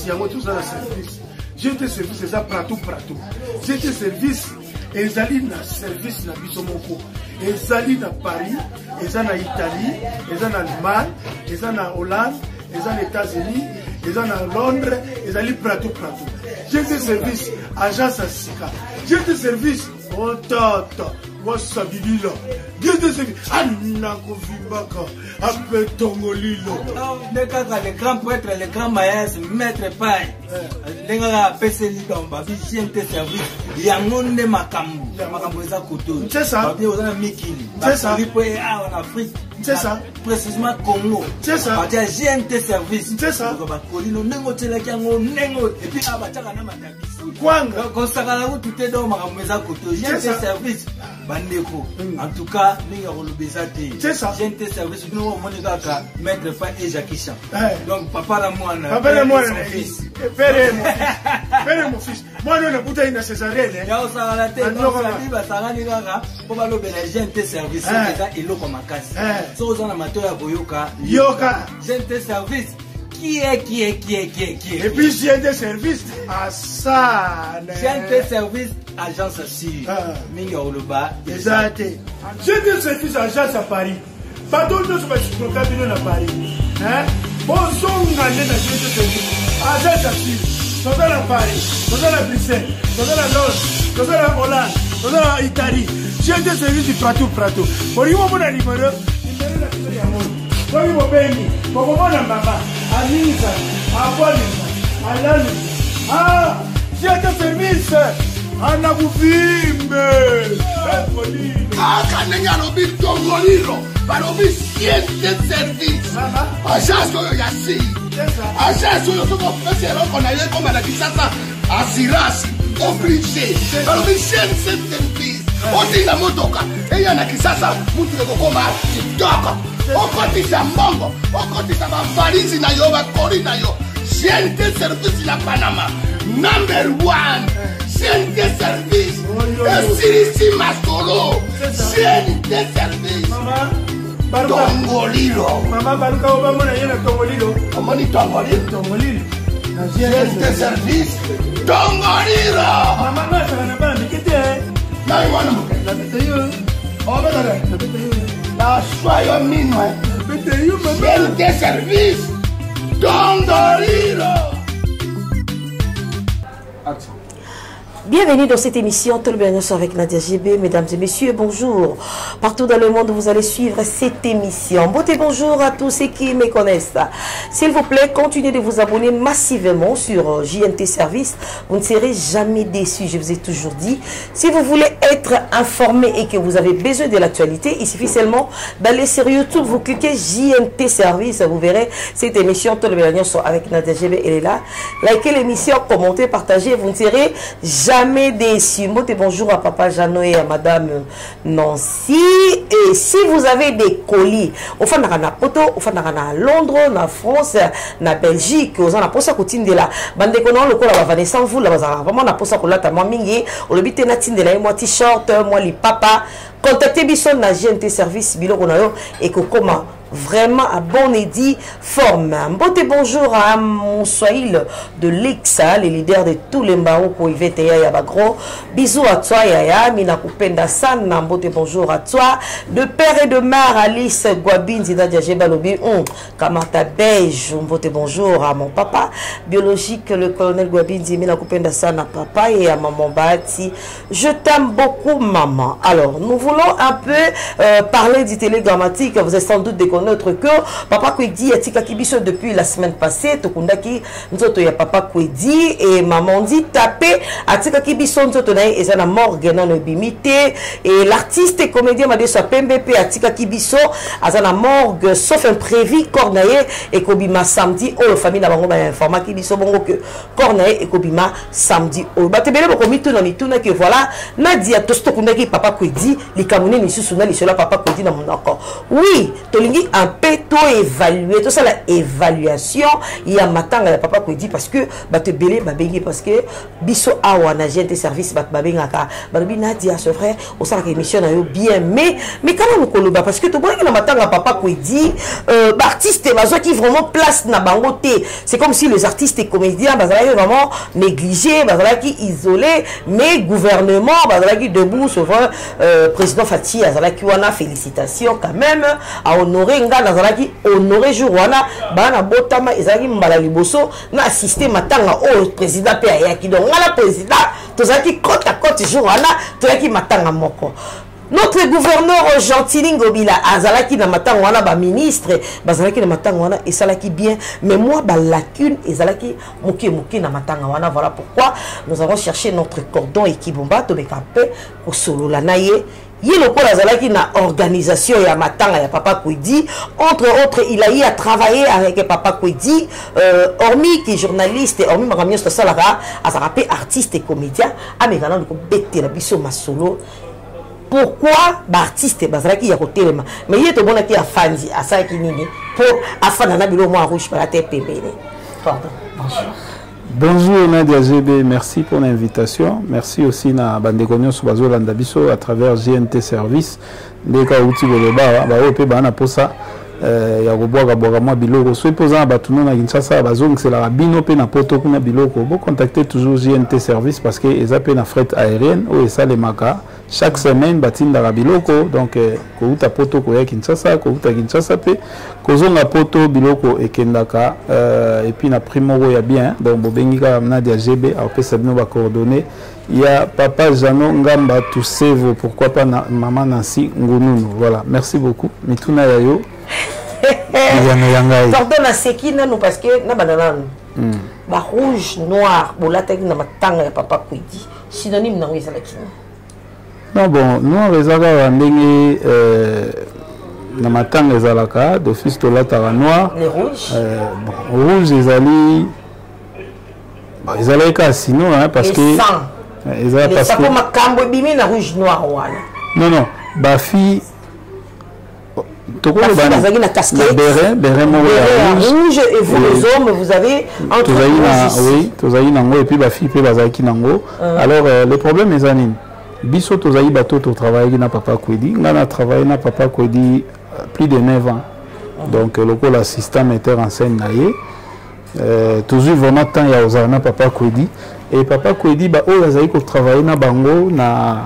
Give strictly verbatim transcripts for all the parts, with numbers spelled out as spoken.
service, il y a tout ça le service. G N T service, c'est ça pratou pratou. G N T service, ils allaient dans service na Bisomoko. Ils allaient dans Paris, ils allaient en Italie, ils allaient en Allemagne, ils allaient en Hollande, ils allaient aux États-Unis, ils allaient en Londres, ils allaient pratou pratou. G N T service, agence à Sika. G N T service, oh tata. Wasabilila. Gede se anna kovimbaka apetongolilo. Le cadre le grand prêtre le grand maître maître pai. Lenga peseli domba bi G N T service. Ya ngonde makambu. Makambu eza koto. C'est ça. Babi ozana mikili. C'est ça. Lipo en Afrique. C'est ça. Précisément Congo. C'est ça. Batia G N T service. C'est ça. Ba kolino nengo tela kyango nengo et puis abataka na mataki. Kwanga konsakala ko tuté do makambu eza koto. G N T service. Bandeko. En tout cas, nous avons le bézati. C'est ça. J'ai été service, nous avons mon maître pas et Jackie Chan. Donc, papa la moi, papa la moi, mon fils. Père mon fils. Père mon fils. Moi, nous, nous avons une césarienne. Il y a aussi la tête. Donc, ça dit, bah, ça rend les gars. Pour aller au J'ai été service. C'est ça, comme un casse. Si vous avez un amateur à Boyoka. Yoka. J'ai été service. Qui est, qui est, qui est, qui est, qui est. Et puis, j'ai des services à ça. J'ai des services agence aussi. Minga Oloba. Exact. J'ai des services agence à Paris. Pardon, nous sommes sur le cabinet à Paris. Hein? Bon, son gagné dans j'ai des services. Agence à Paris. Nous sommes à Paris. Nous sommes à Bruxelles. Nous sommes à Londres. Nous sommes à Hollande. Nous sommes à Italie. J'ai des services du pratou pratou. Pour y avoir mon numéro, numéro la question de l'amour. Pour y avoir béni. Pour moi, la maman. Anisa, Abolisa, Alani, ah, j'ai des services, Anabuvimbe, ah, Kanenya lobi tongolilo, balobi G N T service, agence oyo yasi, agence oyo soko pesero kona ye koma na kisasa, assurance, obligé, balobi G N T service, otinga motoka, eya na kisasa, mutu yeko koma kitoko. Okotisa mbongo, okotisa bavalizi na yo, bakori na yo. G N T service na Panama, number one. G N T service, esirisi masolo. G N T service. Tongolilo. Mama baruka obama na yena Tongolilo. Amani Tongolilo. Tongolilo. G N T service, Tongolilo. Mama nga sana na bana mikete. Na iwana muke. La bete yo. Oh betare. La bete yo. La soyo minwe. Bete yo mama. G N T service, Tongolilo. Action. Bienvenue dans cette émission Tout le bien avec Nadia G B. Mesdames et messieurs, bonjour. Partout dans le monde, vous allez suivre cette émission. Beauté, bonjour à tous ceux qui me connaissent. S'il vous plaît, continuez de vous abonner massivement sur J N T Service. Vous ne serez jamais déçus, je vous ai toujours dit. Si vous voulez être informé et que vous avez besoin de l'actualité, il suffit seulement d'aller sur YouTube, vous cliquez J N T Service, vous verrez cette émission Tout le bien avec Nadia G B. Elle est là. Likez l'émission, commentez, partagez, vous ne serez jamais Jamais déçu. Bonjour à Papa Jeannot et à Madame Nancy. Et si vous avez des colis, au fond de la poto, au fond de la Londres, en France, en Belgique, aux en posa coutume de la bande kono le kola va Vanessa vous la bazara vraiment na posa kola ta mingi au le bité natin de la moi t-shirt moi li papa contactez bison na G N T service bilo konayo et que comment vraiment à bon édit forme. Beauté bonjour à mon Swahili de l'Exa, les leaders de tous les Mbao pour Yvette et Yabagro. Bisous à toi Yaya, Mina Kupenda San, beauté bonjour à toi. De père et de mère Alice Guabin, Zida Djabalobi, on Kamata Beige, beauté bonjour à mon papa biologique, le colonel Guabin, Mina Kupenda San à papa et à maman Bati. Je t'aime beaucoup maman. Alors, nous voulons un peu euh, parler du télégrammatique, vous êtes sans doute déconné notre cœur. Papa Kwedi a tika kibiso depuis la semaine passée. Tokundaki nzoto ya Papa Kwedi et maman dit tapé a tika kibiso nzoto na eza na morgue na no bimité et l'artiste et comédien m'a dit sa P M B P a tika kibiso azana morgue sauf imprévu cornaye et kobima samedi oh la famille na bango ba informa kibiso bongo que cornaye et kobima samedi oh batebele boko mituna mituna que voilà Nadia tosto kundaki Papa Kwedi likamune ni susuna li cela Papa Kwedi na mon encore oui tolingi Toki un peu to évaluer tout ça la évaluation il y a matanga ya papa Kwedi parce que ba te belé ba bengi parce que biso awa na G N T service ba ba bengaka ba bi Nadia c'est vrai au ça la émission na yo bien mais mais quand même koloba parce que to boka na matanga papa Kwedi euh ba artiste bazo qui vraiment place na bango té c'est comme si les artistes et comédiens bazala vraiment négligés bazala qui isolés mais gouvernement bazala qui debout sur euh, président Fati azala qui wana félicitations quand même à honorer nga bazala qui honorer jour wana bana botama ezaki mbala liboso na assister matanga au président pe ayaki donc ngala président tozaki côte à côte jour wana tozaki matanga moko. Notre gouverneur Gentili Ngobila azalaki na matanga wana ba ministre bazalaki na matanga wana et salaki bien mais moi ba lacune ezalaki moki moki na matanga wana voilà pourquoi nous avons cherché notre cordon et kibomba to bekape au solo la naye yelo ko azalaki na organisation ya matanga ya papa Kwedi entre autres il a eu à travailler avec papa Kwedi euh, hormis qui journaliste hormis makamio to salara azarape artiste et comédien amekana ko bete la biso masolo. Pourquoi l'artiste bazalaki ya kotelema mais il est bon qui a fanzi à ça qui nini pour afana na bilo moi rouge par la tête pembele. Pardon. Bonjour. Bonjour Nadia G B, merci pour l'invitation. Merci aussi na bandekonyo sur bazolanda biso à travers G N T service ndeka uti boloba ba ope bana posa euh ya robwa boga moi biloko so posa batuno na Kinshasa bazong c'est la bino pe na poto kuna biloko bo contacter toujours G N T service parce que ils appellent la fret aérienne ou ça les maka chaque semaine batinda la biloko donc ko uta poto ko ya Kinshasa ko uta Kinshasa pe ko zonga poto biloko ekendaka euh et puis na primo ya bien donc bo bengika Nadia G B a pesa bino ba coordonnées il y a papa Jano Ngamba Toussevo pourquoi pas na, maman Nancy Ngununu voilà merci beaucoup mituna yayo pardon na sekina nous parce que na banana ba rouge noir bolata na matanga ya papa Kwedi synonyme na ngisa lakini non bon noir ezaka ndenge euh na matanga ezalaka d'office tolataka noir les rouges euh bon rouge ezali ba ezalaka sinon hein parce que ezalaka parce que makambo bimi na rouge noir wana non non ba fille Toko bana na casquette béret béret rouge et vous les hommes vous avez entre oui tozaï nango et puis ba fille pe bazaki nango alors le problème est anine biso tozaï bato to travailler na papa Kwedi ngana travailler na papa Kwedi plus de neuf ans donc le co l'assistant metteur en scène naie euh toujours vraiment temps ya ozana papa Kwedi et papa Kwedi ba o zaï ko travailler na bango na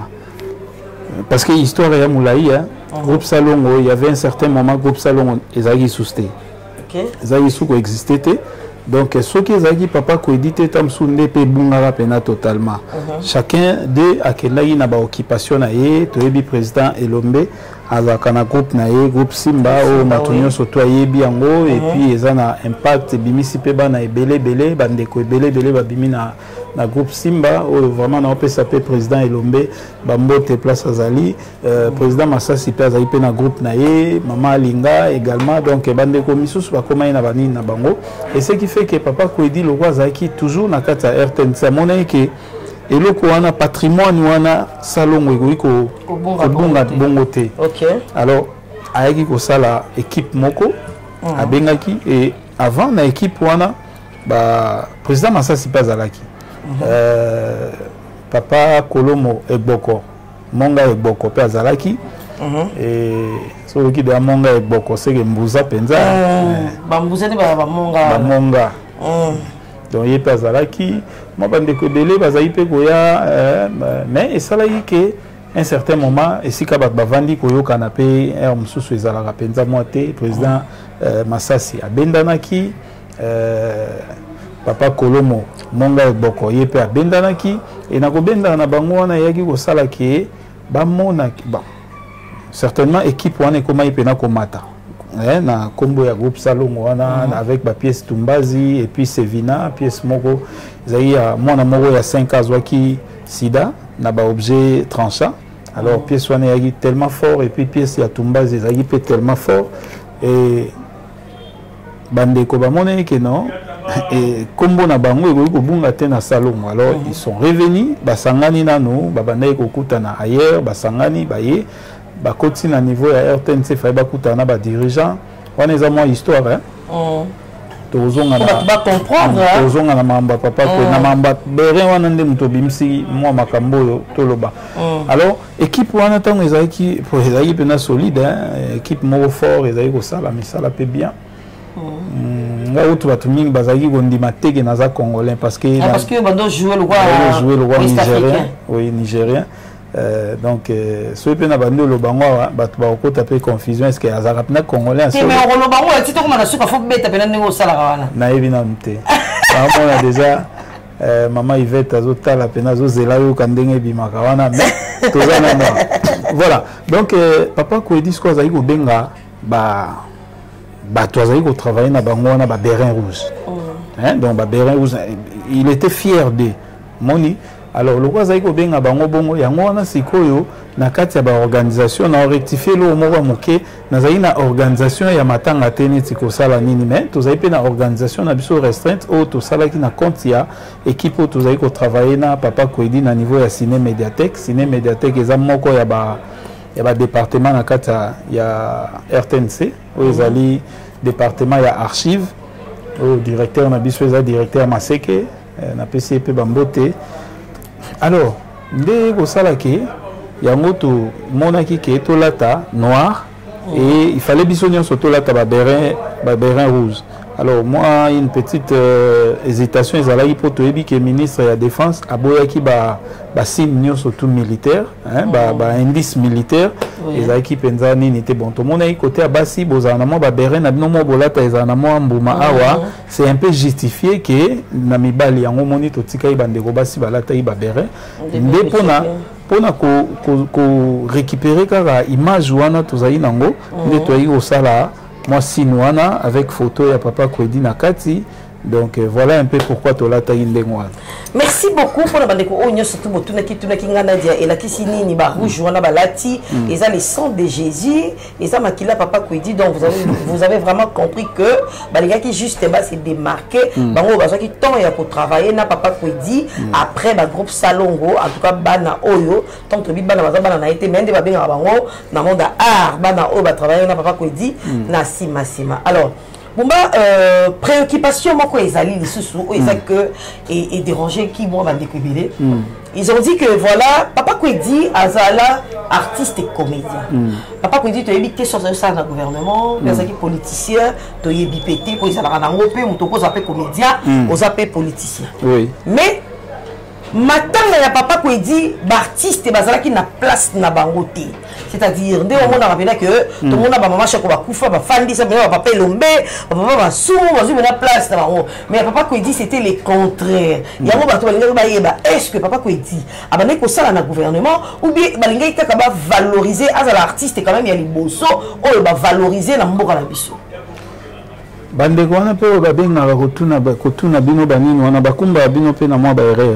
parce que histoire ya moulaï hein groupe Salongo il y avait un certain moment groupe Salongo ezaki sousté OK ezaki sou ko existé donc ce qui ezaki papa Kwedi te tamsunde pe bungara pena totalement chacun de akendaki na ba occupation na ye toyebi président Elombe azaka na groupe na ye groupe Simba o matonyo soto yebi yango et puis ezana impact bimisi pe bana ebele belé bandeko ebele belé ba bimi na na groupe Simba ou vraiment na opesa pe président Elombe bambote place azali euh, président Masasi pe azali pe na groupe na ye maman Linga également donc bandeko misusu ba komai na bani na bango et ce qui fait que papa Kwedi le roi zaki toujours na kata R T N C monnaie que eloko wana patrimoine wana salongo eko ko bonga bongote OK alors ayaki ko sala équipe moko a bengaki et avant na équipe wana ba président Masasi pe azalaki Euh, papa Kolomo Egboko Monga Egboko pe azalaki et so ki de Monga Egboko c'est que mbuza penza ba mbuza te ba monga ba monga donc il pe azalaki mo bande ko belé bazali pe koya mais et ça là que un certain moment et si ka ba bavandi koyo kanapé er mususu ezalaka penza moite président Masasi abendanaki euh papa Kolomo Monga Egboko ye pe abendanaki et na ko bendana na bango wana yaki ko sala ke ba mona bon certainement équipe wana ko mai pe na ko mata eh na kombo ya groupe Salongo wana avec ba pièce Tumbazi et puis Sevina pièce moko zayi ya mona moko ya cinq ans waki sida na ba objet tranchant alors pièce wana yaki tellement fort et puis pièce ya Tumbazi zayi pe tellement fort et bande ko ba mona ke non et comme na bango eko bunga te na Salongo alors ils sont revenus basangani nano babandai ko kutana ailleurs basangani baye bakoti na niveau ya R T N C fa ba kutana ba dirigeant On est à moi histoire, hein. Tozonga na va comprendre. Tozonga na mamba papa ko na mamba bere wana nde muto bimsi moi makambo yo toloba. Alors équipe wana tango ezaki pour ezaki pena solide, hein. Équipe mo fort ezaki ko sala mais ça la peut bien. Nga utu batu mingi bazaki ko ndima tege na za congolais parce que ah, parce que bando jouer le roi jouer le roi nigérien. Oui, nigérien. Euh, donc ceux qui ont abandonné le bango batu ba ko taper confusion est-ce que azara na congolais mais on le bango tu te comment na suka faut beta pena ngo sala wana na évidemment on a déjà euh, maman Yvette azota la pena zo zela yo kandenge bimaka wana mais tozana moi voilà donc euh, papa ko dit quoi zaï ko benga ba ba toi zaï ko travailler na bango wana ba bérin rouge hein donc ba bérin rouge il était fier de moni. Alors le roi zaiko benga bango bongo yango wana sikoyo na kati ya ba organisation na rectifier lo moko moke na zaina na organisation ya matanga teni tiko sala nini mais to zaipe na organisation na biso restreinte o to sala ki na compte ya équipe to zaiko travailler na papa Koidi na niveau ya ciné médiathèque ciné médiathèque eza moko ya ba ya ba département na kati ya R T N C o ezali département ya archive o directeur na biso eza directeur Maseke na P C P Bambote. Alors, dès que ça là qui, il y a un autre monaki qui est tolata noir et il fallait bisogner sur tolata babérin babérin rouge. Alors moi une petite euh, hésitation ils allaient pour tout que ministre de la défense a boyaki ba ba signe surtout militaire hein ba ba indice militaire ils allaient qui penza ni était bon tout monde côté à basi bozana mo babérin na bino mo bolata ezana mo mbuma awa c'est un peu justifié que na mibali yango moni to tika ibandeko basi balata ibabérin ndepona pona ko ko récupérer kara image wana tozali nango ndeto yi osala moi Sinwana avec photo ya papa Koidi Nakati. Donc euh, voilà un peu pourquoi tu l'as taillé l'engouement. Merci beaucoup pour la bande ko onyo surtout botuna ki tuna ki ngana dia et la kisini ni ba rouge wana balati et ça les sang de Jésus et ça makila papa Koidi donc vous avez vous avez vraiment compris que bah les gars qui juste bas c'est démarqué bango baza ki temps ya pour travailler na papa Koidi après ba groupe Salongo en tout cas bana oyo tant que bana baza bana na été mais ndé ba benga bango na monde art bana oyo ba travailler na papa Koidi na sima sima. Alors Bumba, euh, préoccupation, moi, quoi, ils allaient les sous-sous, ils allaient que, et, et déranger qui, moi, va découvrir. Mm. Ils ont dit que, voilà, papa, quoi, dit, Azala, artiste et comédien. Mm. Papa, quoi, dit, tu as dit, qu'est-ce que ça dans le gouvernement, les mm. politiciens, tu as dit, pété, pour ils allaient en Europe, on te pose appeler comédien, on appelle politicien. Oui. Mais, maintenant, il y a papa qui dit l'artiste qui n'a place na bangoté. C'est-à-dire, dès on a rappelé que tout le monde a maman chaque fois koufa ba fandi ça va papa lombe, papa va sou, va jouer la place na bango. Mais papa qui dit c'était le contraire. Il y a mo ba to ba yeba. Est-ce que papa qui dit abane ko sala na gouvernement ou bien balinga ita ka ba valoriser as l'artiste quand même il y a les bosso ou ba valoriser na mboka na biso. Bande ko na pe ba benga ba kotuna ba kotuna bino banini wana bakumba bino pe na mwa ba erreur.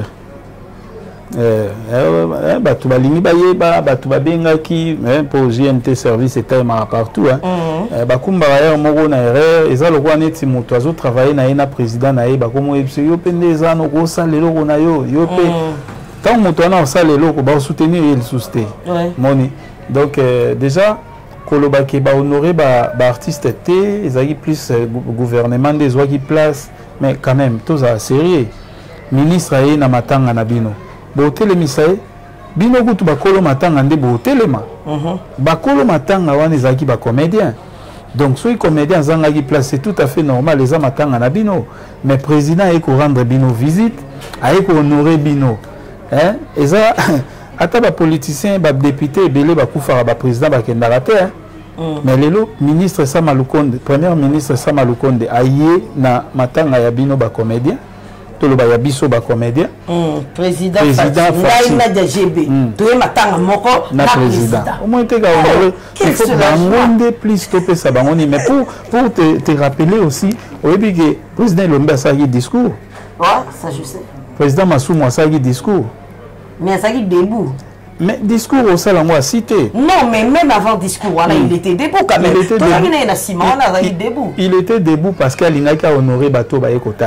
Euh, euh, bah tu vas limiter bah bah tu vas bien qui pour J N T service et tellement partout hein bah comme bah hier mon na erreur et ça le roi net mon oiseau travailler na ina président na ba comme yo pendeza no ko ça le loko na yo yo pe tant mon toi na ça le loko ba soutenir il souster moni donc euh, déjà koloba ke ba honorer ba ba artiste té ils a plus euh, gouvernement des oies qui place mais quand même tout ça sérieux ministre aye na matanga na bino botele misae bino kutu bakolo matanga nde botelema mhm bakolo matanga wana ezaki ba comédien donc soki comédien zangaki place c'est tout à fait normal les matanga na bino mais président eko rendre bino visite aiko honorer bino hein eza ata ba politicien ba député belé ba kufara ba président ba kendaka te hein mais lelo ministre Samalukonde premier ministre Samalukonde aye na matanga ya bino ba comédien tout le baya biso ba comédien président président na D G B to matanga moko na président au moins te ga honorer il faut bangonde plus to pesa bangoni mais pour pour te, te rappeler aussi au début que président Lomba ça y discours ouais ça je sais président Masumo ça y discours mais ça y debout mais discours au salon moi cité non mais même avant discours voilà il était debout quand même il était debout il était debout il était debout parce qu'il n'a qu'à honorer bateau ba ekotala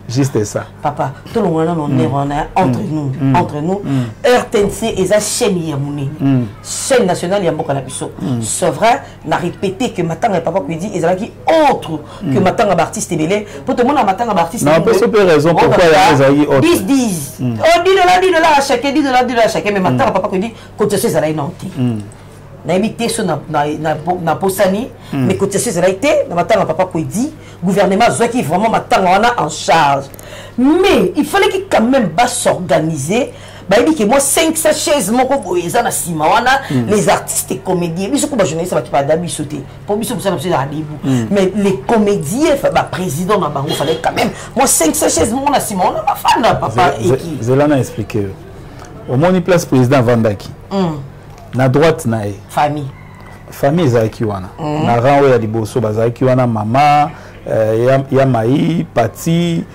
juste ça. Papa, tout le monde on est entre nous, entre nous. R T N C et sa chaîne Yamouni, chaîne nationale Yamboka la Bisso. C'est vrai, n'a répété que Matanga papa qui dit, ils ont qui autre que Matanga artiste belé. Pour tout le monde a Matanga artiste. Non, parce que raison pourquoi il y a autre. dix dix. Oh, dix dollars, dix dollars à chacun, dix dollars, dix dollars à chacun, mais Matanga papa qui dit, quand tu sais ça là il nanti. Na évité ça na na na posani, mais quand tu sais ça là été, na Matanga papa qui dit, gouvernement soit qui vraiment Matanga on a en charge. Mais il fallait qu'il quand même pas s'organiser. Bah il dit que moi cinq cents chaises mon ko eza na sima wana les artistes et comédiens biso ko ba journaliste ba ki pa dabi sauter pour biso ça c'est à debout mais les comédiens bah président na bango fallait quand même moi cinq cents chaises mon na sima wana ba fan na papa et qui Zelana expliquer au moni place président Vandaki na droite na e famille famille ezaki wana na rang oyo ya liboso bazaki wana mama ya ya mai pati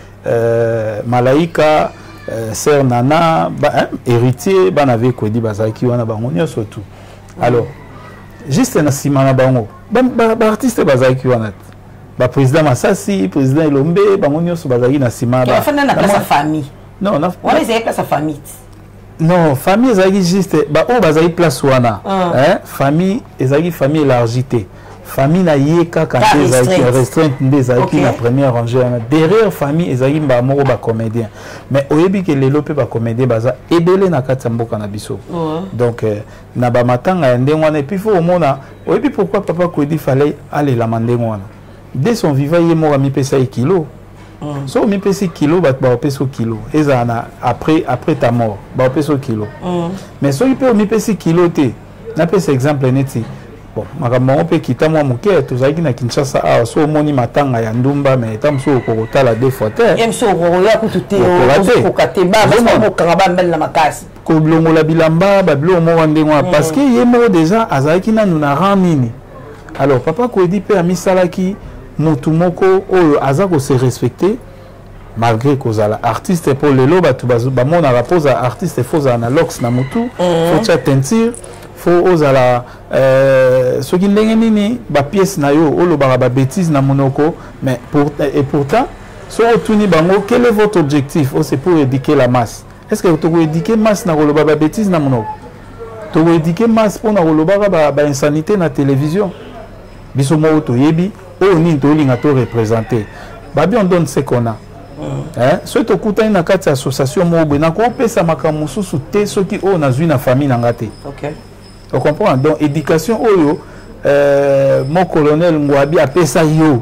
Malaika, euh, Sœur Nana, bah, hein, héritier, bah, n'avait quoi dit, bah, ça qui wana bangonia surtout. Alors, juste un simana bango, bah, bah, bah, artiste, bah, ça qui wana, bah, président Massassi, président Elombe, bangonia sur bah, na simana. Il a fait na place sa famille. Non, on a. On les a place sa famille. Non, famille, ça qui juste, bah, on va y place wana, hein, famille, ça famille élargité. Famille na yeka quand ils ont restreinte des aïki la première rangée derrière famille ils ont ba moko ba comédien mais oyebi que les lopé ba comédien baza ebele na katamboka na biso donc na ba matanga ndengwana et puis faut mona oyebi pourquoi papa ko dit fallait aller la mandengwana dès son vivant il mora mi pesa kilo so mi pesa kilo ba ba pesa kilo ezana après après ta mort ba pesa kilo mais so il peut mi pesa kilo te na pesa exemple neti. Bon, makambo pe kita mwa muke tozaki na Kinshasa a so moni matanga ya ndumba mais tam so kokota la deux fois terre. Em so roya kututé ko kateba ba ko kangaba mbel na makasi. Ko blongo la bilamba ba blo mo wandengwa parce que yemo déjà azaki na nuna ranini. Alors papa ko dit pe amisalaki mutu moko oyo azako se respecter malgré kozala artiste pour le loba tu ba mona rapose artiste faux analox na mutu faut cha teinture faut osala euh ce qui ndenge nini ba pièce na yo olo ba ba bêtise na monoko mais pour et pourtant so otuni bango quel est votre objectif oh, c'est pour éduquer la masse est-ce que tu veux éduquer masse na olo ba ba bêtise na monoko tu veux éduquer masse pour na olo ba ba ba insanité na télévision biso mo to yebi o ni to linga to représenter ba bien on donne ce qu'on a hein so to kuta na kati association mo bena ko pesa makamu susu te soki o na zui na famille na ngate. OK. On comprend donc éducation oyo euh, mon colonel Ngwabi a pesa yo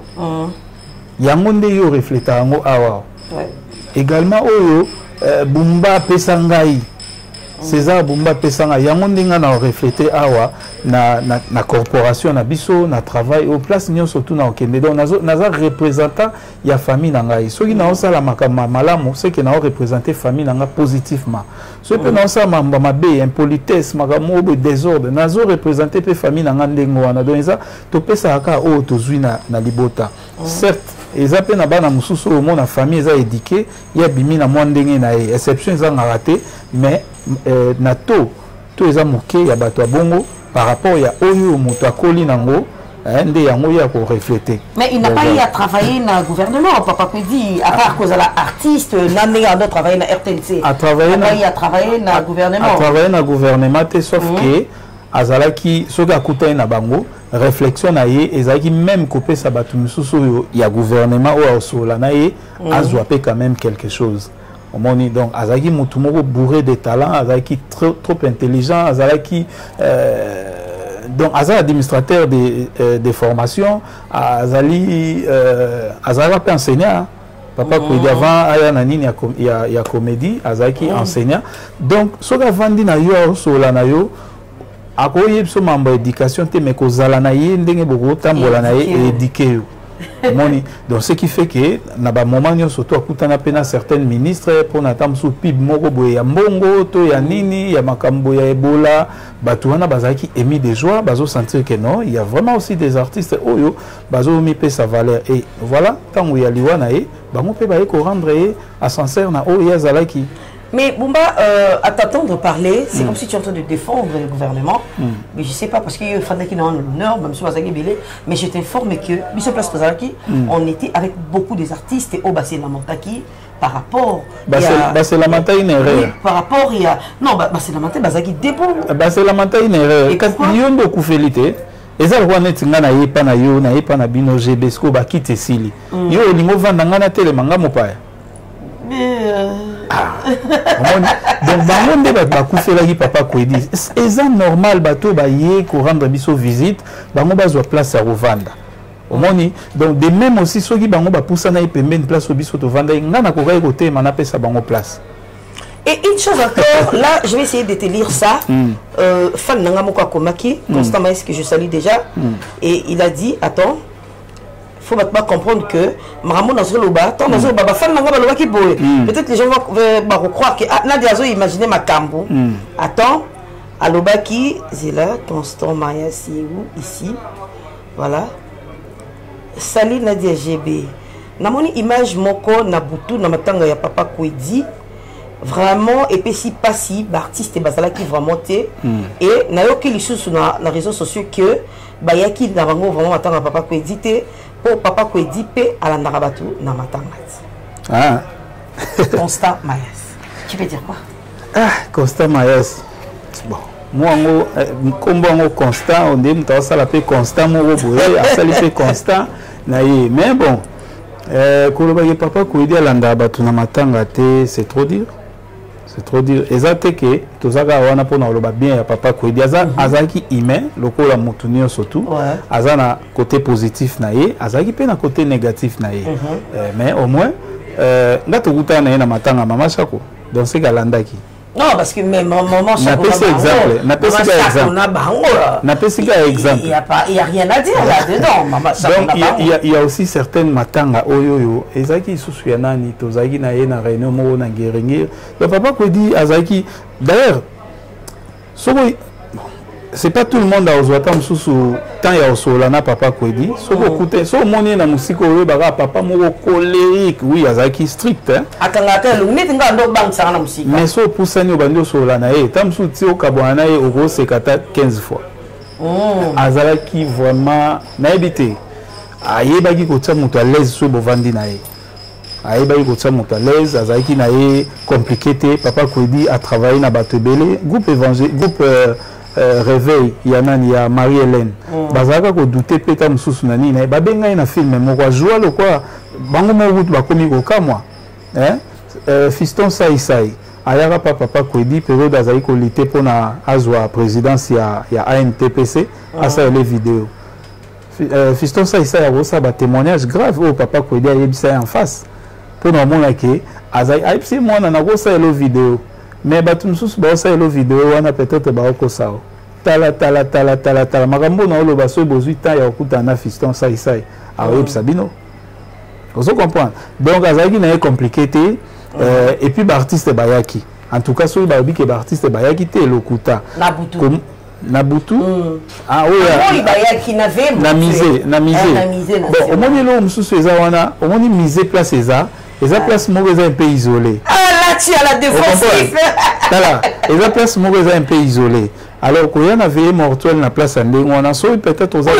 yango nde yo refléta ngo awa également oyo euh, Bumba pesa ngai César Bumba pesa ngai yango nde nga na refléter awa na, na na corporation na biso na travail au place nyon surtout na okende donc nazo naza représentant ya famille na ngai soki na osala makama malamu c'est que na représenter famille na nga positivement so pe na osala mamba mabe impolitesse makamo be désordre nazo représenter pe famille na nga ndengo wana donc ça to pesa ka o to zui na na libota certes eza pe na bana mususu o mona famille eza éduquée ya bimi na mwandenge na e exception eza ngaraté mais euh, na to to eza moké ya bato bongo par rapport ya oyo moto akoli nango ndé yango ya ko refléter mais il n'a pas eu à travailler dans le gouvernement papa peut dire à part cause la artiste n'amener à d'autres travailler dans R T N C à travailler à travailler dans le gouvernement à travailler dans le gouvernement sauf que azalaki soki akutai na bango réflexion na ye ezalaki même couper sa batu misusu ya gouvernement ou osola na ye azwa pe quand même quelque chose. Omoni donc azalaki mutu moko bourré de talent azalaki trop trop intelligent azalaki euh, donc azal administrateur de euh, de formation azali euh, azala pe enseignant papa ko dit avant aya na nini ya ya comédie azalaki enseignant donc soka vandi na yo osola na yo akoye biso mambo éducation te mais kozala na ye ndenge boko tambola na ye éduquer yo moni donc ce qui fait que na ba moment nyo surtout akutana pena certains ministres pour na tamsu pib moko boye ya mbongo to ya nini ya makambo ya Ebola batu wana bazaki émis de joie bazo sentir que non il y a vraiment aussi des artistes oyo bazo mi pe sa valeur et voilà tango ya liwana e bango pe ba ko rendre e ascenseur na o ya zalaki. Mais Bumba, euh, à t'entendre parler, c'est mm. comme si tu es en train de défendre le gouvernement. Mm. Mais je ne sais pas, parce qu'il y a qui dans l'honneur, même si mais je t'informe que, mm. on était avec beaucoup des artistes et au bassin la Montaki par rapport bah c'est la montagne une erreur. Oui, par rapport il y a non bah c'est la montagne basaki dépôt. Bah c'est la montagne une erreur. Et quand il y a beaucoup félité et ça le roi net ngana yepa na yo na yepa na bino gebesco ba kite sili. Yo lingo vanda ngana tele manga mopa. Donc bango nde ba kufela ki papa Kwedi. C'est normal bato ba ye ko rendre biso visite bango bazwa place à revendre. Omoni donc de même aussi ceux qui bango ba poussa na ipembe une place au biso to vanda ngana ko kai côté mana pesa bango place. Et une chose encore, là je vais essayer de te lire ça. Mm. Euh, fan nanga moko akomaki, Constant Maes que je salue déjà, mm. et il a dit attends, faut pas comprendre que Maramo dans le loba, tant dans le loba, fan nanga ba loba ki boye. Peut-être les gens vont croire que ah Nadia zo imaginer ma cambo. Mm. Attends, à loba qui c'est là Constant Maes c'est où ici. Voilà. Salut Nadia G B. Namoni image moko na butu na matanga ya papa Kwedi. Vraiment et puis si pas si artiste et basala qui vraiment té et na yo ki lissu sur na réseaux sociaux que ba yaki na bango vraiment matanga papa Kwedi té pour papa Kwedi pe ala ndakabatu na matanga. Ah. Constant Maes. Tu peux dire quoi? Ah, Constant Maes. Bon. Moi, comme bon constant, on dit que ça l'appelle constant, moi, ça l'appelle constant. Mais bon, quand papa Kwedi à l'andabatu na matanga té, c'est trop dur. C'est trop dur. Et ça c'est que tout ça on a pour nous le bien papa Kwedi. Aza azaki humain, le ko la mutunio surtout. Aza na côté positif na ye, azaki pe na côté négatif na ye. Mais au moins, ngato kuta na ye na matanga mama Chako. Donc c'est galandaki. Non, parce que même maman Chako. N'a pas exemple. N'a pas exemple. N'a pas exemple. Il y a pas, il y a rien à dire là-dedans, maman Chako. Donc il y a il y a aussi certaines matanga oyoyo. Ezaki susu ya nani tozaki na ye na réunion mo na Ngeringi. Le papa Kwedi azaki d'ailleurs c'est pas tout le monde a osé attendre sous temps ya osolana papa Kwedi. Soko écoutez, so moni na musiko oyo baka papa moko colérique, oui azaki strict hein. Akangaka lu neti nga ndo bang sa na musika. Mais so pusani obandi osolana e tamsu ti okabwana e oko sekata quinze fois. Mm. Azalaki vraiment naibité. Ayebaki ko tsa mutu à l'aise so bovandi na e. Ayebaki ko tsa mutu à l'aise, azalaki na e compliqué te papa Kwedi a travaillé na Batebele, groupe évangile, groupe euh, Euh, réveil yanani ya Marie-Hélène mm. bazaka ko douter peta mususu nani na babenga na film moko joie le quoi bango mo route ba komi ko kamwa hein euh, fiston sai sai ayaka papa papa Kwedi période azali ko lité pona azwa présidence ya ya A N T P C mm. asa les vidéos euh, fiston sai sai a rosa ba témoignage grave au papa Kwedi ayebisa en face pona mona ke azali ayebisa mona na rosa les vidéos. Mais batum sous bossa elo vidéo wana peut-être ba ko sao tala tala tala tala tala makambo na lo baso bozuita ya okuta na fiston sai sai a web sabino vous comprenez donc azaki na compliqué euh, et puis ba artiste bayaki en tout cas so ba bi ke ba artiste bayaki te lokuta na butu na butu mm. ah oui ya bayaki na ve na misé na misé bon au moni lo mususu eza wana au moni misé place eza eza place mo eza un peu isolé. Tu as la défensive. Voilà. Et la place mauvaise un peu isolée. Alors qu'il y en avait mortuel na place andé, on a sauvé peut-être aux autres.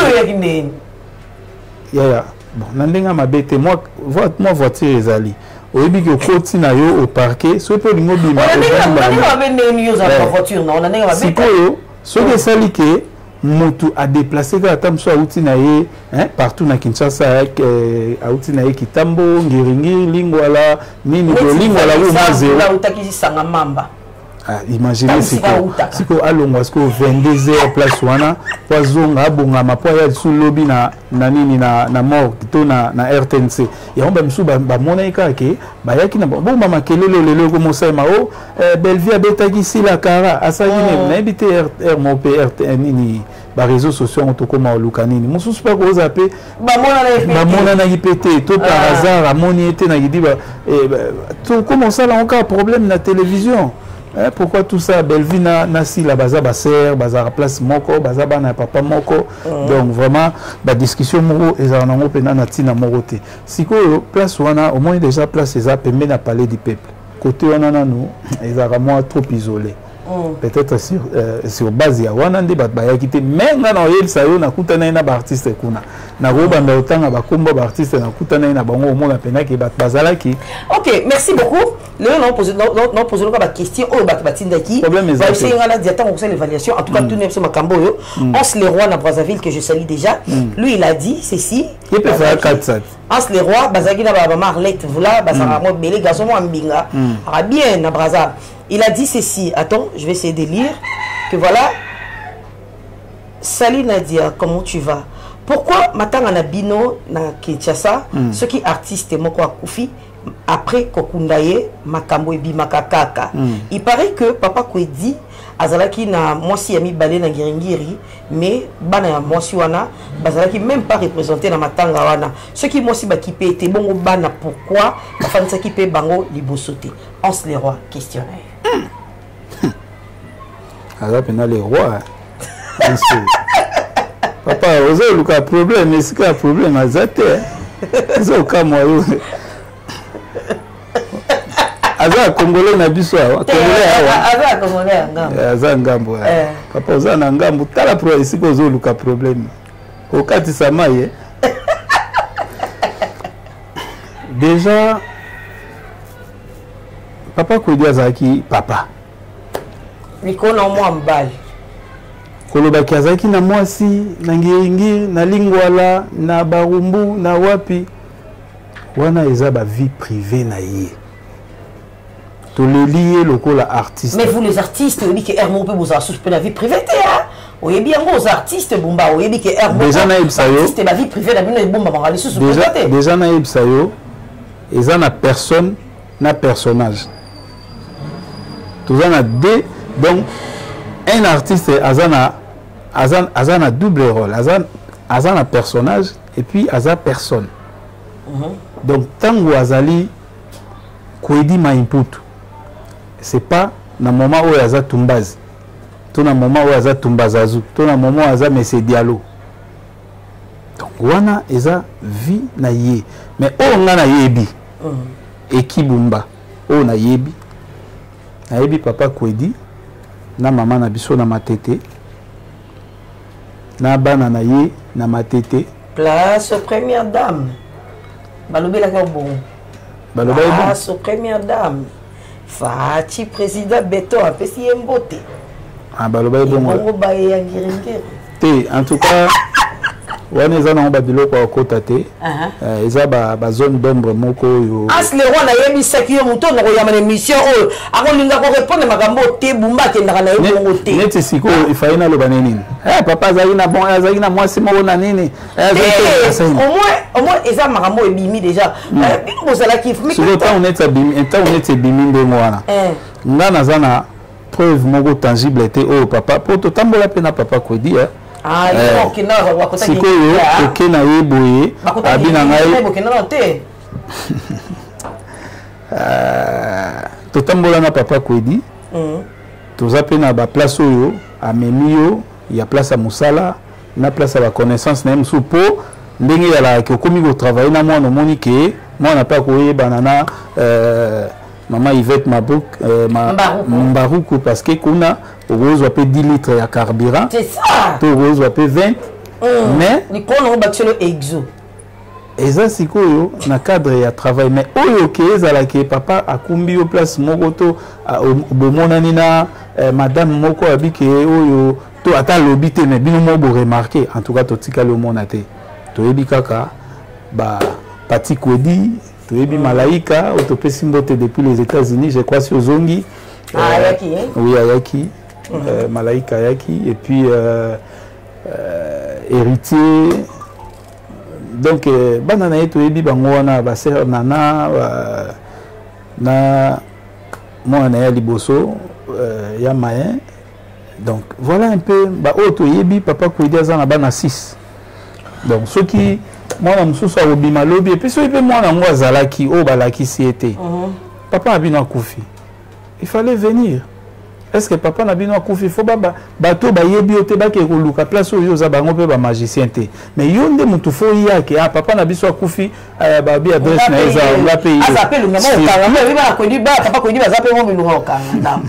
Ya ya. Bon, nandenga mabete moi moi voiture ezali. Oyebi que côté na yo au parquet, so pe lingo bima. On a même une voiture non, on a même mabete. Ce que ça li que Motu a déplacé quand tam so outi na ye hein partout na Kinshasa a outi na ye Kitambo Ngiringi Lingwala nini do Lingwala ou mazé là utakisi sanga mamba ah imaginez si si ko alongwa sko vingt-deux heures place wana pozonga bonga mapo ya sous lobby na na nini na na mort to na na R T N C ya on ba msu ba mona ikake ba yaki na bon mama kelelo lelo ko mosema o Belvia betaki si la kara asali ne na bité R mo P R T N nini ba réseaux sociaux on to koma olukanini mususu pa ko zape ba mona na ba mona na ipété to par hasard amoni été na gidi ba to comment ça là encore problème na télévision. Eh, pourquoi tout ça Belvina nasi la baza baser baza place moko baza bana papa moko mm. Donc vraiment la discussion moko ezana ngo pena na tina morote siko place wana au moins déjà place eza pembe na palais du peuple côté on a nous ils ont vraiment trop isolé. Peut-être sur euh, sur base ya wana ndi bat baya kité mais ngana oyel sayo na kutana na ba artiste kuna na roba na otanga ba komba ba artiste na kutana na bango mo na pena ki bat bazalaki. OK, merci beaucoup. Le non poser non non poser la question au bat batinda ki va essayer ngana diata on fait l'évaluation en tout cas tout n'est pas Makambo yo Anse Leroy na Brazzaville que je salue déjà. Lui il a dit ceci. Il peut faire quatre sept. Anse Leroy bazaki na ba Marlette voilà bazara mo belé garçon mo mbinga. Ah bien na Brazzaville. Il a dit ceci, attends, je vais essayer de lire, que voilà, salut Nadia, comment tu vas? Pourquoi Matanga Nabino na Kinshasa, mm. ceux qui artistes moko akufi, après Kokundaye, Makambo et Bimakakaka. Mm. Il paraît que Papa Kwedi, Azalaki na moisi ami balé na Giringiri, mais bana ya moisi wana, Bazalaki même pas représenté na Matanga wana. Ceux qui moisi bakipé étaient bon bana, pourquoi Bafansa qui paie bango libosoté? Anse Leroy, questionnaire. Alors, maintenant, les rois. Papa, vous avez un problème, mais c'est un problème à Zate. Vous avez un cas, moi. Aza Congolais na biso awa. Aza Congolais ngambo. Aza ngambo. Papa, vous avez un ngambo. Tala pro ici que vous avez un problème. Au cas de Samaye. Déjà, Papa Kwedi azaki papa. Nikona mwa mbali. Kolobaki azaki na mwasi, na ngiringiri, na lingwala, na barumbu, na wapi. Wana eza ba vie privée na ye. To le lier lokola artiste. Mais vous les artistes, vous dites que Hermo peut vous assurer la vie privée, hein? Vous avez bien vos artistes, Bumba, vous dites que Hermo déjà na ibsayo. Artiste la vie privée, la vie Bumba, on va aller sous déjà déjà na ibsayo. Eza na personne, na personnage. Tout ça na deux. Donc, un artiste, Azana, Azana, Azana double rôle. Azana, Azana personnage et puis Azana personne. Mm -hmm. Donc, tant que Azali, Kwedi Maimputu, c'est pas dans le moment où Azana Tumbaz, tout dans le moment où Azana Tumbazazu, tout dans le moment où Azana Messe Diallo. Donc, Wana, Eza vie na ye. Mais oh, on a yebi. Et Kibumba, oh, na yebi. Na yebi papa Kwedi. Na maman na biso na matete na bana na ye na matete place aux premières dames balobi la ko bon balobi place aux premières dames Fachi président Beto a pesi mbote ah balobi bon bon ba ya Giringiri te en tout cas wana eza na ba biloko ko tate euh eza ba ba zone d'ombre moko yo Anse Leroy na yebi saki yo muto na ko yama na mission o akolinga ko répondre makambo te bumba ke ndaka na yo bongo te neti siko ifaina lo baneni eh papa zali na bon zali na mwasi mo na nini eh au moins au moins eza makambo ebimi déjà bino bozala ki mais sur le temps on est ebimi temps on est ebimi nde mwana eh ngana zana preuve moko tangible était oh papa pour to tambola pe na papa Kwedi eh ah il faut que na wakota ki sikoyo oke na yeboye abina ngai bokena te euh totambola na papa Kwedi mm toza pe na ba place oyo amemio ya place à musala na place à la connaissance na msu po ndenge ya la ko komi ko travailler na moi no monike moi na pas ko yebana na euh maman Yvette Mabuk euh, ma Mbaruku parce que kuna rose va dix litres ya carburant c'est ça to rose va vingt mm. mais ni kono batelo exo eza sikoyo na cadre ya travail mais oyo ke ezala ke papa akumbi au place mokoto bomonani na eh, madame moko abike oyo to ata lobité mais bino mo bo remarquer en tout cas to tika le monate to yebi kaka ba Pati Kwedi to yebi malaika autopesi mbote depuis les États-Unis je crois sur Zongi ah yaki hein oui yaki euh, malaika yaki et puis euh, euh, héritier donc euh, bana na yeto yebi bango wana ba sœur nana euh, na mwana ya liboso euh, ya mayen donc voilà un peu ba auto yebi papa Kwedi azana bana six donc ceux qui mwana mususu obima lobi et puis ceux pe mwana ngo azalaki o balaki siete papa abina kufi il fallait venir est-ce que papa na bino akufi fo baba bato bayebi ote bake koluka place oyo za bango pe ba magicien te mais yo nde mutu fo yake ah papa na biso akufi ba bi adresse na eza on va payer asa pe lunga mo kanga mo biba ko di ba papa ko di ba za pe mo bilunga kanga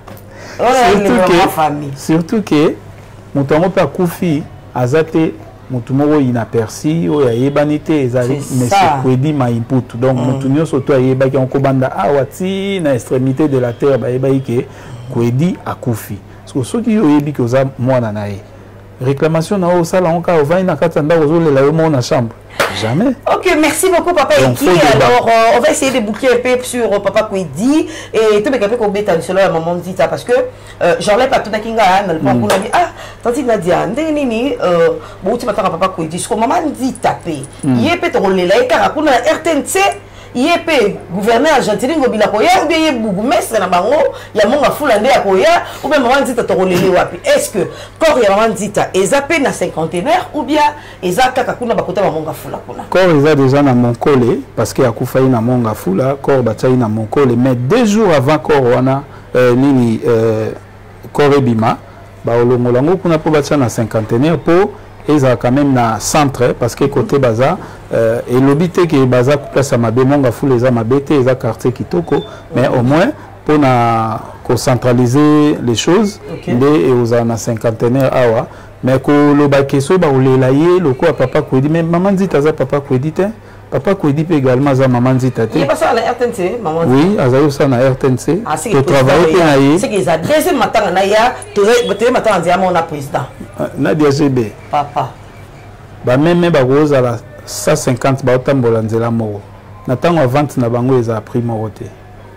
surtout que mutu ngo pe akufi azate mutu moko inaperci oyo ayebani te ezali monsieur Kwedi Maimputu donc mutu nyonso to ayebaki on kobanda awa ti na extrémité de la terre bayebaki ke Kwedi akufi parce que soki oyebi ke oza mwana na ye réclamation na osala onka ovandi na kati ya ndako ozolela yo moko na chambre jamais. Ok, merci beaucoup Papa Eki. Alors euh, on va essayer de boucler un peu sur euh, Papa Kwedi et tout le monde qu'on bête sur la maman dit ça parce que euh, j'enlève pas tout na kinga na le point qu'on a dit ah tantine Nadia ndeni ni euh bon tu m'attends Papa Kwedi ce que maman dit taper il peut te rouler là et car kuna R T N C yépé gouverneur argentin ngobila koya ou bien bougumestre na bango ya monga fulande ya koya ou bien maman dit to rolele wapi est-ce que corps ya maman dit ezapé na cinquantenaire ou bien ezaka kakuna bakota ba monga fula kuna corps eza déjà na monkole parce que akufayi na monga fula corps batai na monkole mais deux jours avant corps wana euh, nini euh, corps ebima ba olongolango kuna po batia na cinquantenaire po eza quand même na centre parce que côté baza euh, et l'obité que baza place à mabe monga fou les amabete eza quartier kitoko mais au moins pour na centraliser les choses nde et aux na cinquantenaire awa mais ko lo ba keso ba olela ye loko papa Kwedi mais maman dit aza papa Kwedi te papa Kwedi peut également za maman dit tate il passe à la R T N C maman oui azayo ça na R T N C to travailler na ye c'est qu'ils a deuxième matin na ya to te matin ndia mon président na D G B papa ba même ba roza la cent cinquante ba otambola nzela moko na tango vente na bango eza prix moko te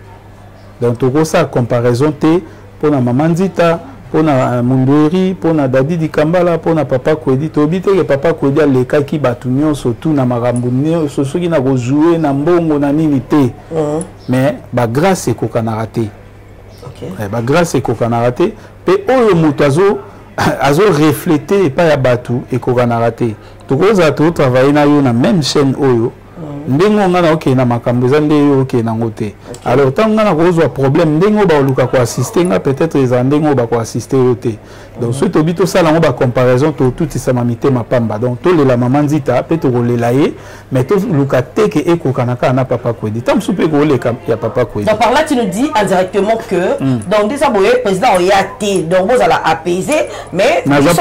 donc to ko sa comparaison te pour na maman Nzita pour na Mundweri pour na Dadi Dikambala pour na papa Kwedi to bité que papa Kwedi aleka ki batu nyonso tout na makambo nyonso soki na ko jouer na mbongo na nini te mais ba grâce ko kana raté OK ba grâce ko kana raté pe oyo mutu azo azo refléter et pas ya batu et ko kana raté to ko za to travailler na yo na même chaîne oyo ndengo ngana OK na makambo za ndeyo OK na ngote alors tant ngana kozwa problème ndengo ba luka ko assister nga peut-être les ndengo ba ko assister yote donc ce to bito sala ngo ba comparaison to tout ça mamité mapamba donc to le la maman Nzita peut to lela ye mais to luka teke e ko kanaka na papa Kwedi tam soupe ko le ya papa Kwedi donc par là tu nous dis indirectement que mm. donc des aboyé président ya té donc vous allez apaiser mais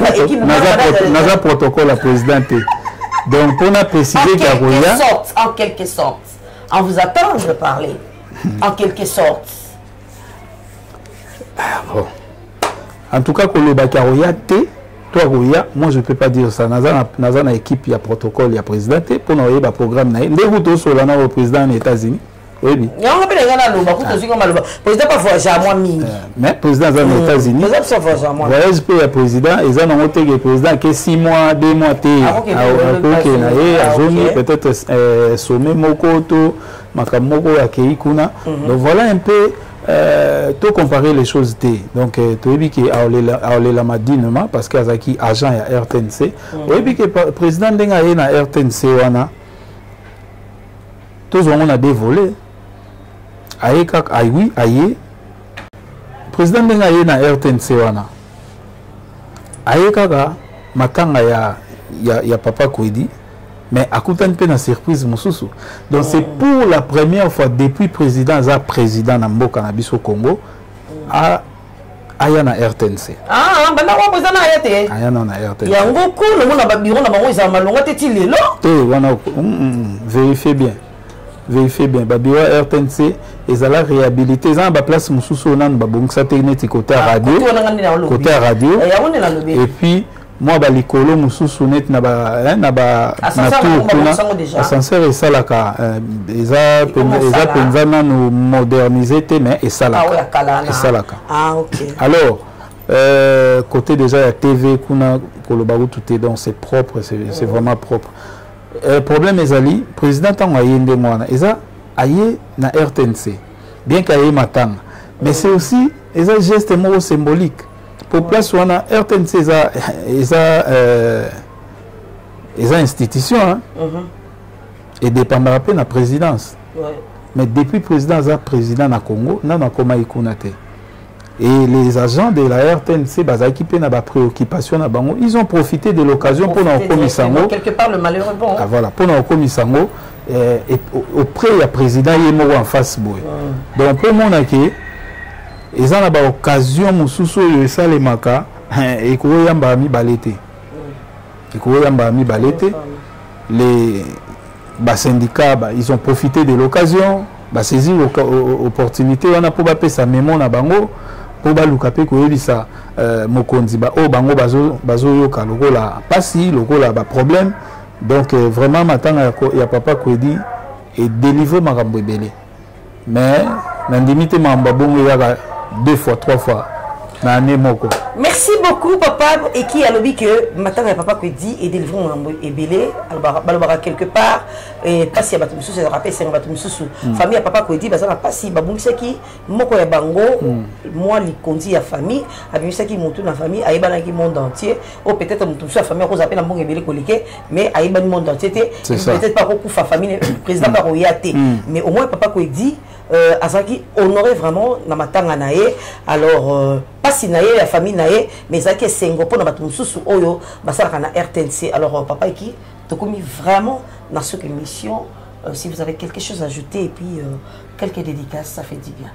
naza protocole à président té donc, pour nous préciser qu'il y a sorte, en quelque sorte, on vous attend de parler, en quelque sorte. Bon. En tout cas, pour le Bakaroya, toi, Roya, moi je ne peux pas dire ça. Dans une équipe, il y a protocole, il y a président, pour nous, il y a un programme. Il y a un président des États-Unis. Oui, oui. Mais le président des États-Unis, voyage pour le président, ils ont noté que le président qui est six mois, deux mois, peut-être sommet Mokoto, Makamoko, Akeikuna. Donc voilà un peu, tout comparer les choses. Donc, tu as vu qu'il y a la Madinement, parce qu'il y a un agent à R T N C. Tu as vu que le président de R T N C, tous on a dévolé. Aïe, aïe, oui, aïe. Président de R T N C wana. Aïe, kaka, matanga ya ya ya papa Kwedi, mais à côté de la surprise mususu. Donc c'est pour la première fois depuis président za président na mboka na biso Congo à aya na R T N C. Ah, bana wa président na R T N C. Aya na R T N C. Ya ngoko le mona ba biro na bango za malonga te ti lelo. Te wana vérifiez bien. Vérifiez bien, Babira R T N C, ils ont la réhabilité, ils ont la place Moussoussou, ils ont la technique côté radio, côté radio, et puis moi, les colos Moussoussou, ils ont la ascenseur et ça, ils ont modernisé, mais et ça, alors, euh, côté déjà la T V, tout est donc c'est propre, c'est vraiment propre. Le problème est ali président tango aye nde mwana eza aye na R T N C bien qu'aye matanga mais c'est aussi eza geste moko symbolique pour place wana R T N C eza eza euh eza institution hein et dépendra pe na présidence mais depuis président za président na Congo na na koma ikuna te Et les agents de la R T N C, bazaki pe na ba préoccupation na bango, ils ont profité de l'occasion pour na komisango. Quelque part le malheureux bon. Ah voilà, pour na komisango et auprès du président Yemo en face boy. Donc pour mon aké, ils ont la occasion mususu yo ça les maka et ko yamba mi balete. Et ko yamba mi balete. Les bah, syndicats, bah, ils ont profité de l'occasion, bah, saisi l'opportunité, on a pour bapé sa mémoire na bango, pour balukape ko ça mokonzi ba o bango bazo bazo yoka loko la pasi loko la ba problème. Donc euh, vraiment maintenant il y a papa qui dit et délivrer makambo belé. Mais n'indimité mamba bongo ya deux fois trois fois. Merci beaucoup papa et qui a lobby que maintenant papa qui dit et délivrer mon ébélé alors quelque part et pas si à bateau c'est rappel c'est un bateau famille papa qui dit bazana pas si babou c'est qui moko ya bango moi li kondi ya famille abi c'est qui monte na famille aïba qui monde entier ou peut-être monte sur la famille qu'on appelle bon ébélé coliqué mais aïba le monde entier peut-être pas beaucoup fa famille président par oyaté mais au moins papa qui dit Euh, Azaki honorer vraiment na matanga nae alors euh, pas si nae la famille nae mais ça qui sengo pour na batum susu oyo basala na R T N C alors euh, papa qui te commis vraiment dans cette émission euh, si vous avez quelque chose à ajouter et puis euh, quelques dédicaces ça fait du bien.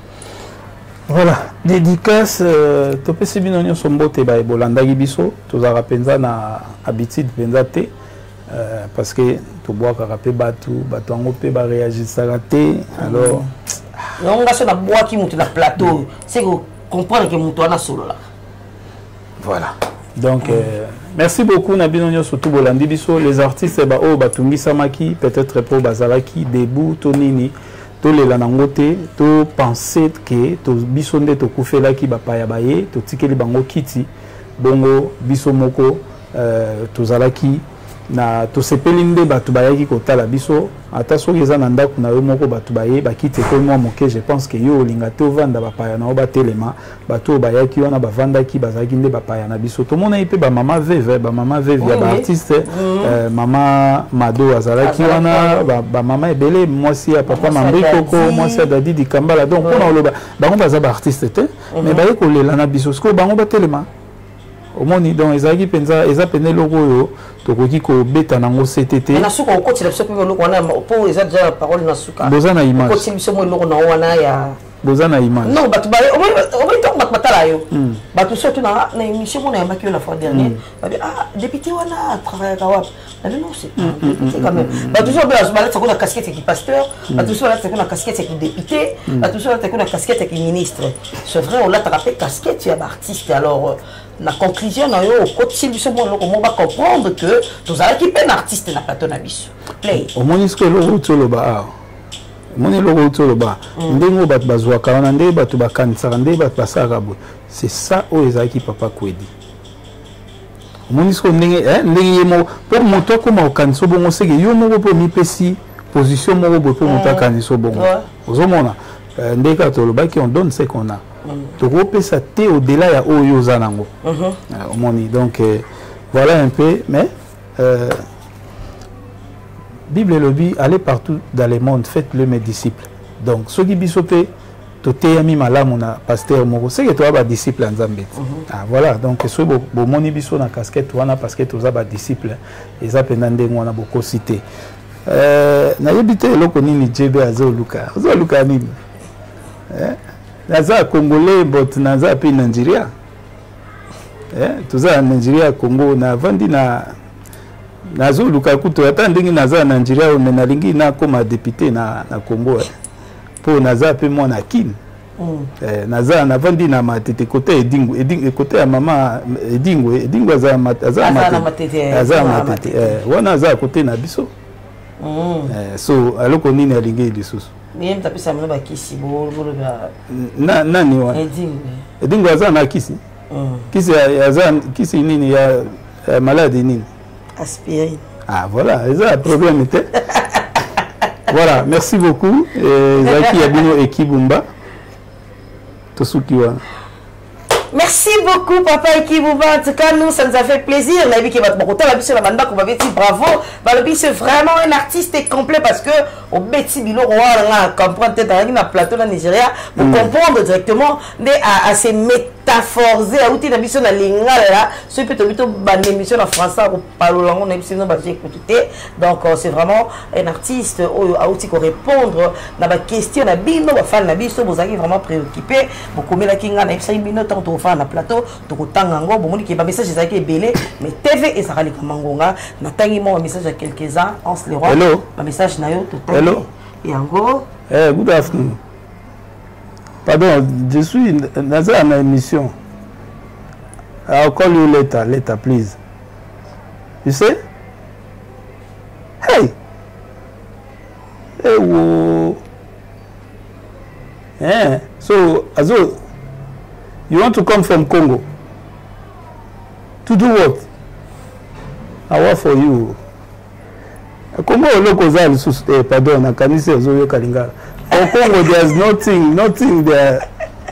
Voilà, dédicace euh, to pesi binonyo sombote ba bolanda gibiso to za rapenza na habitude penza te. Euh, parce que tu bois carapé batu batu en opé ba réagir ça raté alors on va sur la bois qui monte la plateau c'est que comprendre que monto na solo là voilà donc euh, merci beaucoup Nabinonyo surtout bolandi biso les artistes ba o batungi samaki peut-être pour bazalaki debout tonini to le lanangote to penser que to bisonde to kufela ki ba paya baye to tikeli bango kiti bongo biso moko euh, to zalaki na to sepelinde batu bayaki kotala biso ata soki eza na ndako na yo moko batu baye bakite ko moi moke je pense que yo olinga te ovanda bapaya na oba telema batu bayaki wana bavandaki bazaki nde bapaya na biso to mona ipe ba mama veve ba mama veve ya ba artiste euh, mama Mado azalaki wana ba, ba mama ebele mwasi ya papa Mambi Koko mwasi ya Dadi Dikambala donc pona oloba bango baza ba artiste te mais baye kolela na biso sko bango batelema omoni donc ezaki penza eza pene loko yo tokoki ko beta nango C T T na suka okoti la biso pe loko wana po eza déjà parole na suka boza na image okoti biso mo loko na wana ya boza na image non batu ba omoni to matala yo batu surtout na na émission mo na yambaki la fois dernière ah député wana travaille ka wapi non c'est c'est quand même batu so ba ba la casquette qui pasteur batu so la la casquette qui député batu so la la casquette qui ministre c'est vrai on l'a attrapé casquette ya artiste alors la conclusion na yo okoti biso mo loko mo ba comprendre que tous ala ki pen artiste na plateau na biso play au moins ce que loko tolo ba moni loko tolo ba ndengo bat bazwa kana nde batu bakanisa nde bat basaka bo c'est ça o ezaki papa kwedi au moins ce que ndenge eh ndenge mo pour moto ko ma kanisa bongo sege yo mo ko mi pesi position mo ko pour moto kanisa bongo ozomona ndeka tolo ba ki on donne ce qu'on a tu repères ça t'es au-delà ya oyo zanango au moni donc euh, voilà un peu mais euh, Bible lobby allez partout dans le monde faites-le mes disciples donc ceux qui bisopé to teyami malamu na pasteur moko c'est que toi ba disciple nzambe ah voilà donc ce bo moni biso na casquette wana parce que toza ba disciple eza pena ndengo na boko cité euh na yebite loko nini jebe azo luka azo luka nini eh naza congolais but naza pe Nigeria eh tuza Nigeria Congo na vandi na nazo luka kuto ata ndingi naza Nigeria o na lingi na koma député na na Congo eh po naza pe moi na kin eh naza na vandi na matete côté edingo edingo côté ya mama edingo edingo za maza matete aza matete eh wana za côté na biso eh so aloko nini alingi lisusu Miem tapisa mno ba kisi bo bo ba na nani wa edingo edingo aza na kisi kisi aza kisi nini ya maladie nini aspirine ah voilà c'est un problème était voilà merci beaucoup et Zaki Yabino Ekibumba Tosukiwa merci. Merci beaucoup, papa Ekibouba. En tout cas, nous, ça nous a fait plaisir. La vie qui va te montrer, la vie sur la bande, qu'on m'avait dit bravo. La vie, c'est vraiment un artiste complet parce que au Betty Bilo, on va comprendre peut-être dans le plateau de Nigeria, pour comprendre directement à, à ces métaphores, à outil d'émission de l'Ingala, ce peut être une émission en français, on parle on a émission donc c'est vraiment un artiste à outil qu'on répondre dans la question, na bino, la fan, la biso, vous avez vraiment préoccupé. Beaucoup de la kinga, na ipsa bino, tant au fan, na plateau, tout au temps, en gros, bon, qui est pas message, c'est qui est belé, mais T V et ça râle comme mangonga, na tangi mon message à quelques-uns, on se les rend. Hello. Un message na yo, tout le temps. Hello. Et en gros. Hey, good afternoon. Pardon, je suis dans une émission. I'll call you later, later, please. You say? Hey! Hey, whoa. Yeah. So, Azo, you want to come from Congo? To do what? I work for you. Congo local eh, pardon, I can say Azo Kalinga. For Congo, there's nothing, nothing there.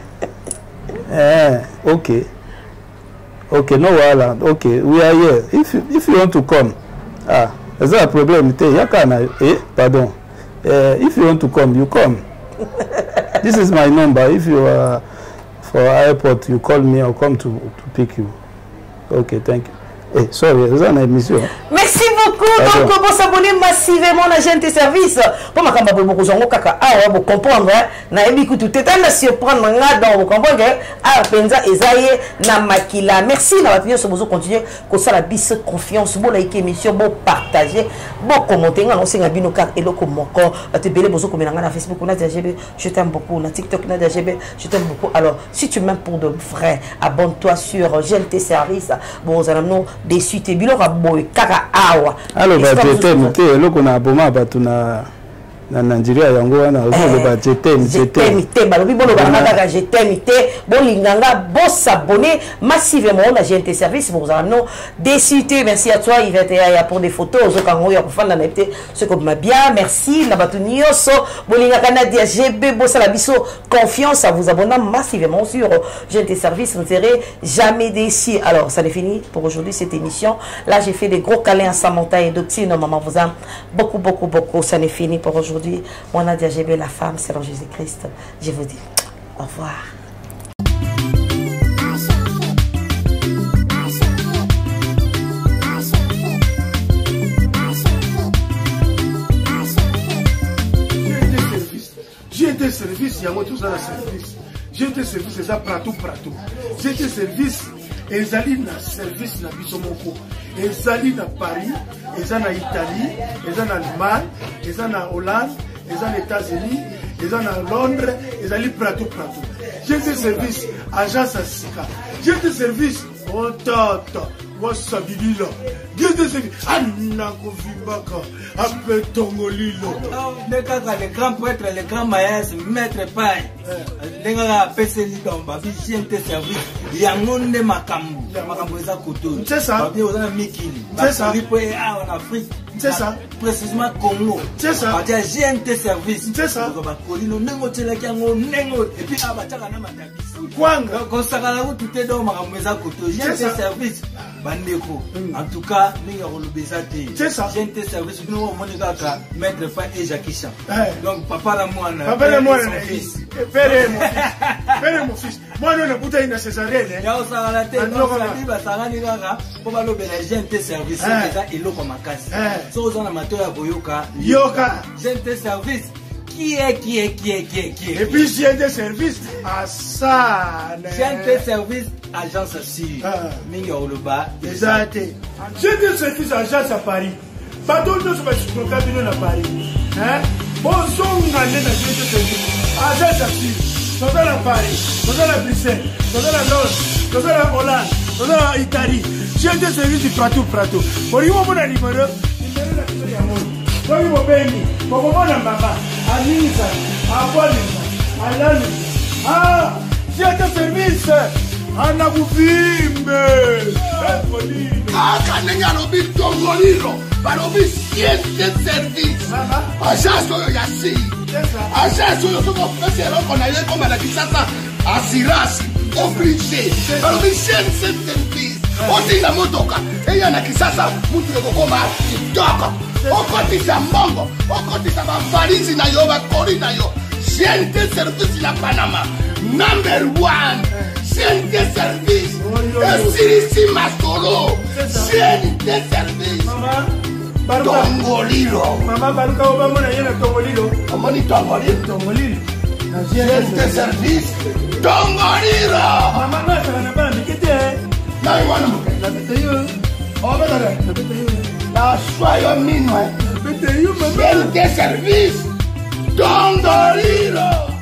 Yeah, okay. Okay, no wahala. Okay, we are here. If you, if you want to come, ah, is that a problem? Eh, pardon. Uh, if you want to come, you come. This is my number. If you are for airport, you call me. I'll come to, to pick you. Okay, thank you. Hey, sorry, is that an émission? Merci beaucoup. Donc, pour s'abonner massivement à G N T Service, pour ma campagne, beaucoup de kaka, ah, vous comprendre, na écoute tout est à surprendre, donc vous comprenez, ah, penza ezaye na makila. Merci, na votre sur vous continuer, que ça la bis confiance, bon like émission, bon partager, bon commenter, on sait ngabino car et loko moko, te belé bozo comme na Facebook, on a D G B, je t'aime beaucoup, na TikTok, on a D G B, je t'aime beaucoup. Alors, si tu m'aimes pour de vrai, abonne-toi sur G N T Service, bon, vous allez nous déçu tes biloko à boy kaka awa. Alors, bah, je t'aime, tu es là qu'on a bon, bah, tu n'as na Nigeria yango wana ozo ba je t'aime je t'aime te balobi bolo ba ngaka je t'aime te bon linganga bon s'abonner massivement à G N T Service pour vous amener décité. Merci à toi Yvette ya pour des photos zo kango ya kufanda na epte ce comme ma bien merci na batunio so bolingaka na dia G B bo sala biso confiance à vous abonner massivement sur G N T Service, vous ne serez jamais déçus. Alors ça n'est fini pour aujourd'hui cette émission. Là j'ai fait des gros câlins à Samantha et Doctine, maman vous aime beaucoup beaucoup beaucoup. Ça n'est fini pour aujourd'hui. Moi, Nadia G B, la femme, c'est Jésus-Christ. Je vous dis au revoir. J'ai été service, il y a moi tout ça, service. J'ai été service, c'est ça, pratou, pratou. J'ai été service, et ils allaient dans service, dans Bisomoko. Ils allaient dans Paris, ils allaient en Italie, ils allaient en Allemagne, ils allaient en Hollande, ils allaient aux États-Unis, ils allaient en Londres, ils allaient pratou, pratou. J'ai été service, agence à Sika. J'ai été service, oh tata, wasabililo. J'ai été service, Anako Vibaka, après Tongolilo. Le grand prêtre, le grand maïs, maître paille. Les gars, P C Lidomba, G N T Service, il y a un monde de Makambu, Makambu est à côté. C'est ça. C'est ça. En Afrique. C'est ça. Précisément Congo. C'est ça. Il y a G N T Service. C'est ça. Et puis, ah, bah, tu as un Kwanga. Quand ça va tout est dans Makambu est à côté. G N T Service. Bandeko. En tout cas, nous avons le Bézate. C'est ça. G N T Service, nous avons le maître Fa et Jackie Chan. Donc, papa la moine. Papa la moine. Père et mon fils. Père et mon fils. Moi, nous, nous avons une césarienne. Il y a aussi la tête. Nous avons dit, bah, ça va nous faire. Pour le G N T Service, c'est déjà il est comme un casse. Si vous avez un amateur à Boyoka, Yoka. G N T Service. Qui est, qui est, qui est, qui est, qui est. Et puis, G N T Service, à ça. G N T Service, agence sûre. Mingo le bas. Exact. G N T Service, agence à Paris. Pardon, nous sommes sur le cabinet à Paris. Hein? Bon, son année dans G N T Service. Agence à sûre. Nous sommes à Paris. Nous sommes à Bruxelles. Nous sommes à Londres. Nous sommes à Hollande. Nous sommes à Italie. G N T Service, du pratou, pratou. Pour y avoir un numéro, numéro de la Télé Yamouni. Pour y avoir un numéro, pour voir la maman. À Nisa, à Boalisa, à Lani. Ah, G N T Service, à Nabuvimbe. Ah, Kanenya lobi Tongolilo, balobi G N T Service. Agence oyo yasi. Agence oyo soko pesi eloko na ye koma na kisasa assurance. obligé balobi chaîne ce service otinda motoka eya na kisasa mutu ekokoma kitoko okotisa mbongo okotisa bavalisi na yo bakori na yo chaîne de service na Panama number one chaîne de service esirisi masolo chaîne de service Tongolilo. Mama baruka obamona yena Tongolilo. Amoni Tongolilo. Tongolilo. Chaîne de service Tongolilo. Mama na na bana mikete. Na wana mo. La beteyo. Oh bedare. La beteyo. La soyo minwa. La beteyo mama. Chaîne de service Tongolilo.